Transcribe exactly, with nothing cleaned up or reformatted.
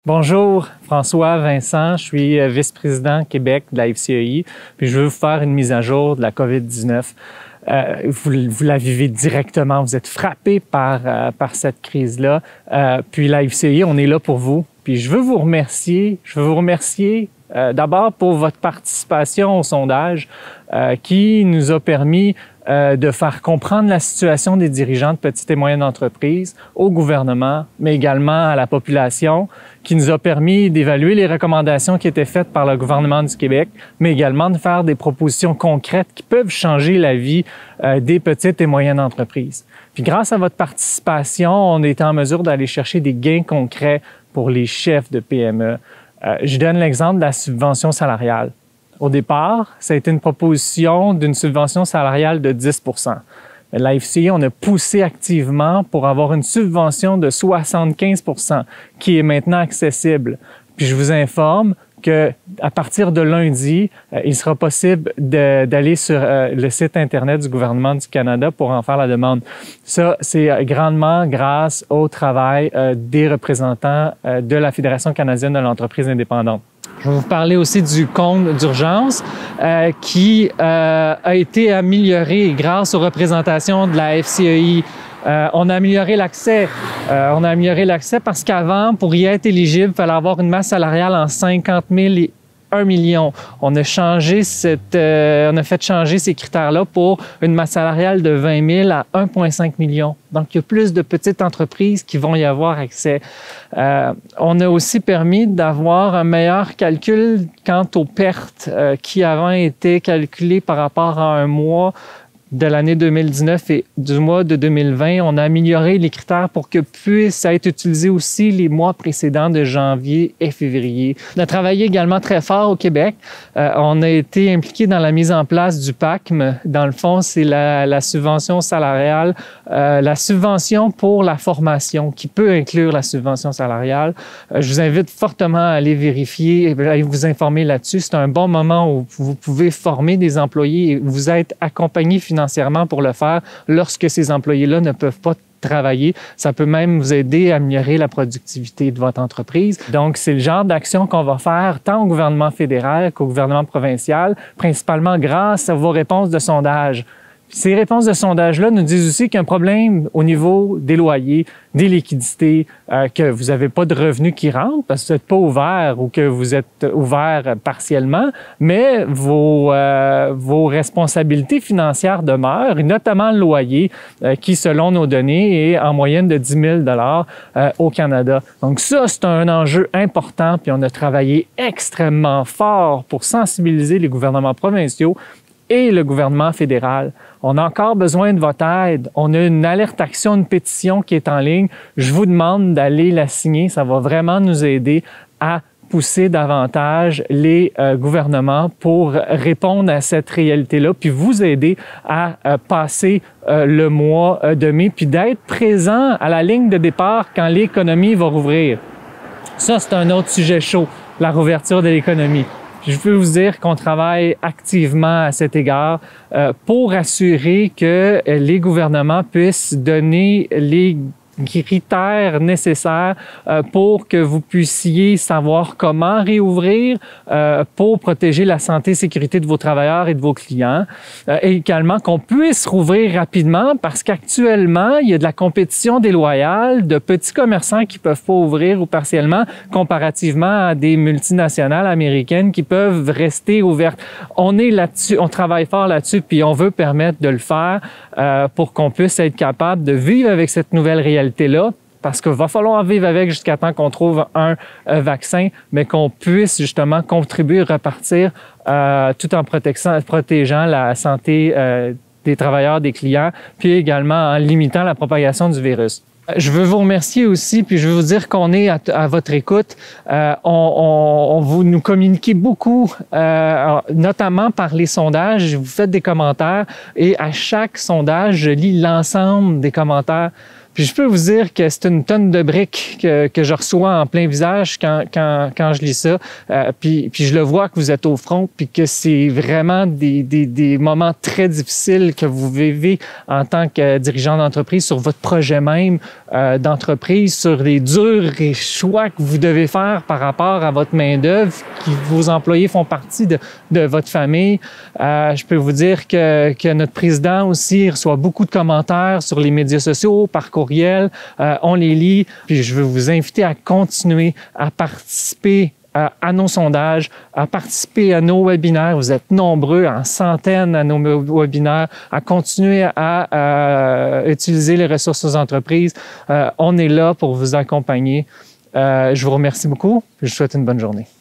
Bonjour, François Vincent, je suis vice-président Québec de la F C E I, puis je veux vous faire une mise à jour de la COVID dix-neuf. Euh, vous, vous la vivez directement, vous êtes frappé par, euh, par cette crise-là. Euh, puis la F C E I, on est là pour vous. Puis je veux vous remercier, je veux vous remercier euh, d'abord pour votre participation au sondage euh, qui nous a permis Euh, de faire comprendre la situation des dirigeants de petites et moyennes entreprises au gouvernement, mais également à la population, qui nous a permis d'évaluer les recommandations qui étaient faites par le gouvernement du Québec, mais également de faire des propositions concrètes qui peuvent changer la vie euh, des petites et moyennes entreprises. Puis grâce à votre participation, on est en mesure d'aller chercher des gains concrets pour les chefs de P M E. Euh, je donne l'exemple de la subvention salariale. Au départ, ça a été une proposition d'une subvention salariale de dix pour cent. Mais la F C E I, on a poussé activement pour avoir une subvention de soixante-quinze pour cent qui est maintenant accessible. Puis je vous informe que à partir de lundi, euh, il sera possible d'aller sur euh, le site Internet du gouvernement du Canada pour en faire la demande. Ça, c'est grandement grâce au travail euh, des représentants euh, de la Fédération canadienne de l'entreprise indépendante. Je vais vous parler aussi du compte d'urgence euh, qui euh, a été amélioré grâce aux représentations de la F C E I. Euh, on a amélioré l'accès. Euh, on a amélioré l'accès parce qu'avant, pour y être éligible, il fallait avoir une masse salariale en cinquante mille et un million. On a changé cette, euh, on a fait changer ces critères-là pour une masse salariale de vingt mille à un virgule cinq million. Donc, il y a plus de petites entreprises qui vont y avoir accès. Euh, on a aussi permis d'avoir un meilleur calcul quant aux pertes euh, qui avant étaient calculées par rapport à un mois de l'année deux mille dix-neuf et du mois de deux mille vingt. On a amélioré les critères pour que puissent être utilisés aussi les mois précédents de janvier et février. On a travaillé également très fort au Québec. Euh, on a été impliqué dans la mise en place du P A C M. Dans le fond, c'est la, la subvention salariale, euh, la subvention pour la formation qui peut inclure la subvention salariale. Euh, je vous invite fortement à aller vérifier et à vous informer là-dessus. C'est un bon moment où vous pouvez former des employés et vous êtes accompagné financièrement financièrement pour le faire lorsque ces employés-là ne peuvent pas travailler. Ça peut même vous aider à améliorer la productivité de votre entreprise. Donc, c'est le genre d'action qu'on va faire tant au gouvernement fédéral qu'au gouvernement provincial, principalement grâce à vos réponses de sondage. Ces réponses de sondage-là nous disent aussi qu'il y a un problème au niveau des loyers, des liquidités, euh, que vous n'avez pas de revenus qui rentrent parce que vous n'êtes pas ouvert ou que vous êtes ouvert partiellement, mais vos, euh, vos responsabilités financières demeurent, et notamment le loyer euh, qui, selon nos données, est en moyenne de dix mille dollars euh, au Canada. Donc ça, c'est un enjeu important, puis on a travaillé extrêmement fort pour sensibiliser les gouvernements provinciaux et le gouvernement fédéral. On a encore besoin de votre aide. On a une alerte action, une pétition qui est en ligne. Je vous demande d'aller la signer. Ça va vraiment nous aider à pousser davantage les euh, gouvernements pour répondre à cette réalité-là, puis vous aider à euh, passer euh, le mois euh, de mai, puis d'être présent à la ligne de départ quand l'économie va rouvrir. Ça, c'est un autre sujet chaud, la rouverture de l'économie. Je peux vous dire qu'on travaille activement à cet égard euh, pour assurer que les gouvernements puissent donner les critères nécessaires euh, pour que vous puissiez savoir comment réouvrir euh, pour protéger la santé et sécurité de vos travailleurs et de vos clients. Euh, et également qu'on puisse rouvrir rapidement parce qu'actuellement, il y a de la compétition déloyale de petits commerçants qui peuvent pas ouvrir ou partiellement comparativement à des multinationales américaines qui peuvent rester ouvertes. On est là-dessus, on travaille fort là-dessus puis on veut permettre de le faire euh, pour qu'on puisse être capable de vivre avec cette nouvelle réalité là, parce qu'il va falloir vivre avec jusqu'à temps qu'on trouve un euh, vaccin, mais qu'on puisse justement contribuer à repartir euh, tout en protégeant, protégeant la santé euh, des travailleurs, des clients, puis également en limitant la propagation du virus. Je veux vous remercier aussi, puis je veux vous dire qu'on est à, à votre écoute. Euh, on, on, on vous nous communiquez beaucoup, euh, notamment par les sondages. Vous faites des commentaires et à chaque sondage, je lis l'ensemble des commentaires. Puis je peux vous dire que c'est une tonne de briques que, que je reçois en plein visage quand, quand, quand je lis ça. Euh, puis, puis je le vois que vous êtes au front, puis que c'est vraiment des, des, des moments très difficiles que vous vivez en tant que dirigeant d'entreprise sur votre projet même euh, d'entreprise, sur les durs choix que vous devez faire par rapport à votre main-d'œuvre, que vos employés font partie de, de votre famille. Euh, je peux vous dire que, que notre président aussi reçoit beaucoup de commentaires sur les médias sociaux, par courriel. Euh, on les lit. Puis je veux vous inviter à continuer à participer à, à nos sondages, à participer à nos webinaires. Vous êtes nombreux, en centaines à nos webinaires, à continuer à, à utiliser les ressources aux entreprises. Euh, on est là pour vous accompagner. Euh, je vous remercie beaucoup. Je vous souhaite une bonne journée.